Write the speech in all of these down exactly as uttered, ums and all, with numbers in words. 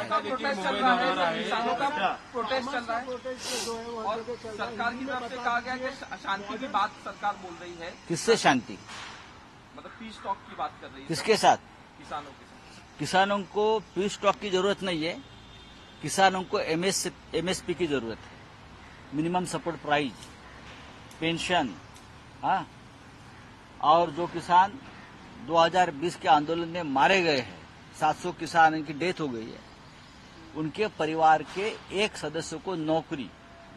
Protest चल रहा है, किसानों का प्रोटेस्ट चल रहा है और सरकार की तरफ से कहा गया कि शांति की बात सरकार बोल रही है। किससे शांति? मतलब पीस टॉक की बात कर रही है। किसके साथ? किसानों के साथ। किसानों को पीस टॉक की जरूरत नहीं है, किसानों को एमएस एमएसपी की जरूरत है, मिनिमम सपोर्ट प्राइस, पेंशन। हाँ, और जो किसान दो हज़ार बीस के आंदोलन में मारे गए हैं, सात सौ किसान की डेथ हो गई है, उनके परिवार के एक सदस्य को नौकरी।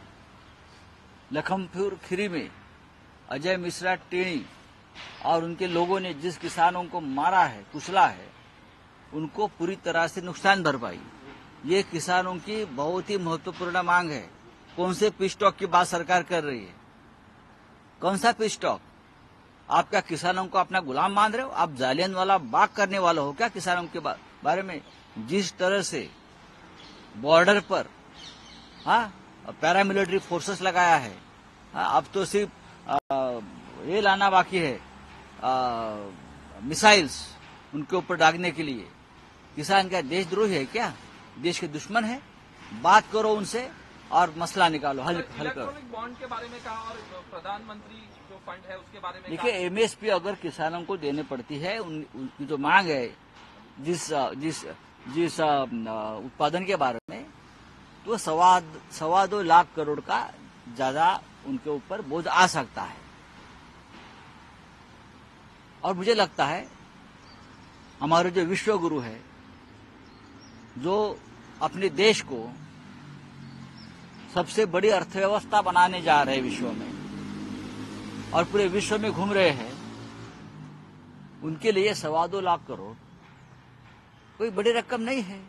लखनपुर खीरी में अजय मिश्रा टेणी और उनके लोगों ने जिस किसानों को मारा है, कुचला है, उनको पूरी तरह से नुकसान भरपाई। ये किसानों की बहुत ही महत्वपूर्ण मांग है। कौन से पीस टॉक की बात सरकार कर रही है? कौन सा पीस टॉक? आप क्या किसानों को अपना गुलाम मान रहे हो? आप जालियनवाला बाग करने वाले हो क्या किसानों के बारे में? जिस तरह से बॉर्डर पर हाँ पैरामिलिट्री फोर्सेस लगाया है, हाँ, अब तो सिर्फ आ, ये लाना बाकी है, मिसाइल्स उनके ऊपर दागने के लिए। किसान क्या देशद्रोही है क्या? देश के दुश्मन है? बात करो उनसे और मसला निकालो, हल हल करो। इलेक्ट्रॉनिक बॉन्ड के बारे में कहा और प्रधानमंत्री जो फंड है उसके बारे में देखिए, एमएसपी अगर किसानों को देने पड़ती है, उन, उनकी जो मांग है जिस जिस जिस उत्पादन के बारे में, तो सवा सवा दो लाख करोड़ का ज्यादा उनके ऊपर बोझ आ सकता है। और मुझे लगता है हमारे जो विश्व गुरु है, जो अपने देश को सबसे बड़ी अर्थव्यवस्था बनाने जा रहे हैं विश्व में और पूरे विश्व में घूम रहे हैं, उनके लिए सवा दो लाख करोड़ कोई बड़ी रकम नहीं है।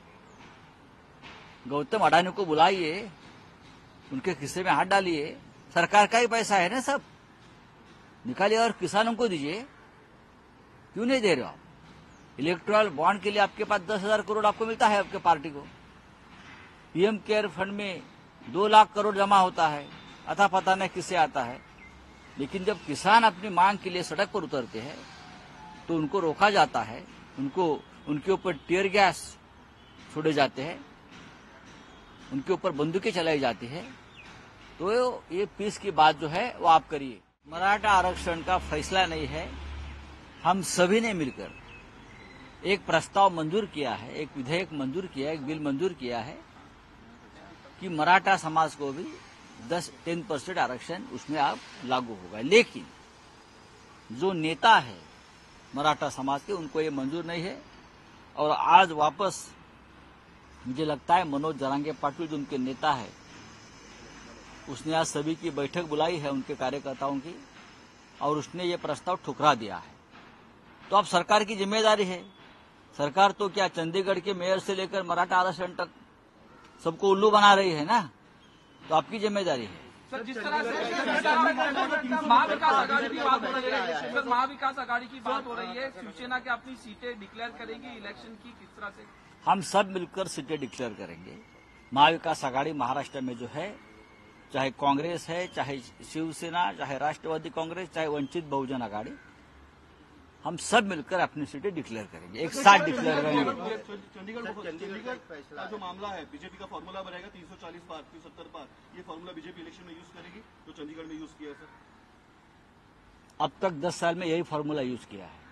गौतम अडानी को बुलाइए, उनके खिस्से में हाथ डालिए, सरकार का ही पैसा है ना, सब निकालिए और किसानों को दीजिए। क्यों नहीं दे रहे हो आप? इलेक्ट्रल बॉन्ड के लिए आपके पास दस हजार करोड़ आपको मिलता है, आपके पार्टी को। पीएम केयर फंड में दो लाख करोड़ जमा होता है, अथा पता नहीं किससे आता है। लेकिन जब किसान अपनी मांग के लिए सड़क पर उतरते हैं तो उनको रोका जाता है, उनको उनके ऊपर टीयर गैस छोड़े जाते हैं, उनके ऊपर बंदूकें चलाई जाती है। तो ये पीस की बात जो है वो आप करिए। मराठा आरक्षण का फैसला नहीं है, हम सभी ने मिलकर एक प्रस्ताव मंजूर किया है, एक विधेयक मंजूर किया है, एक बिल मंजूर किया है कि मराठा समाज को भी दस टेन परसेंट आरक्षण उसमें आप लागू होगा। लेकिन जो नेता है मराठा समाज के, उनको ये मंजूर नहीं है। और आज वापस मुझे लगता है मनोज जरांगे पाटिल जो उनके नेता है, उसने आज सभी की बैठक बुलाई है उनके कार्यकर्ताओं की, और उसने ये प्रस्ताव ठुकरा दिया है। तो अब सरकार की जिम्मेदारी है। सरकार तो क्या चंडीगढ़ के मेयर से लेकर मराठा आरक्षण तक सबको उल्लू बना रही है ना, तो आपकी जिम्मेदारी है। सर, जिस तरह से महाविकास आघाड़ी की बात हो रही है, सर महाविकास आघाड़ी की बात हो रही है, शिवसेना के अपनी सीटें डिक्लेयर करेंगी इलेक्शन की, किस तरह से? हम सब मिलकर सीटें डिक्लेयर करेंगे। महाविकास आघाड़ी महाराष्ट्र में जो है, चाहे कांग्रेस है, चाहे शिवसेना, चाहे राष्ट्रवादी कांग्रेस, चाहे वंचित बहुजन आघाड़ी, हम सब मिलकर अपनी सीटें डिक्लेयर करेंगे, एक साथ डिक्लेयर करेंगे। चंडीगढ़ चंडीगढ़ का जो मामला है, बीजेपी का फॉर्मूला बनेगा तीन सौ चालीस पार, तीन सौ सत्तर पार, ये फॉर्मूला बीजेपी इलेक्शन में यूज करेगी, तो चंडीगढ़ में यूज किया सर। अब तक दस साल में यही फॉर्मूला यूज किया है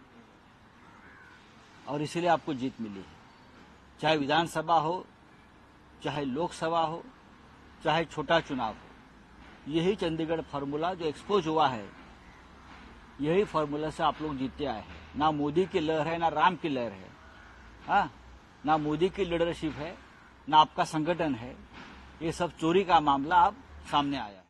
और इसीलिए आपको जीत मिली है। चाहे विधानसभा हो, चाहे लोकसभा हो, चाहे छोटा चुनाव हो, यही चंडीगढ़ फॉर्मूला जो एक्सपोज हुआ है, यही फॉर्मूला से आप लोग जीतते आए हैं। ना मोदी की लहर है, ना राम की लहर है, हाँ, ना मोदी की लीडरशिप है, ना आपका संगठन है। ये सब चोरी का मामला अब सामने आया।